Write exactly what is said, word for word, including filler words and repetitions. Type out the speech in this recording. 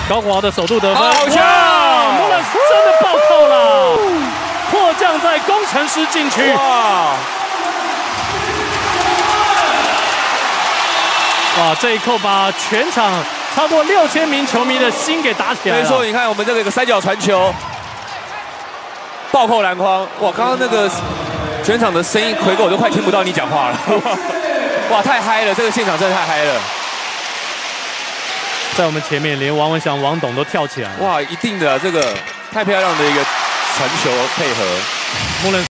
高国豪的首度得分， 好球！ 穆勒斯真的暴扣了，迫降在工程师禁区。哇！哇，这一扣把全场超过六千名球迷的心给打起来了。 没错，你看我们这个一个三角传球，暴扣篮筐。哇，刚刚那个全场的声音，奎哥我都快听不到你讲话了。哇，太嗨了！这个现场真的太嗨了。 在我们前面，连王文祥、王董都跳起来了。 哇，一定的，这个太漂亮的一个传球配合。 穆伦。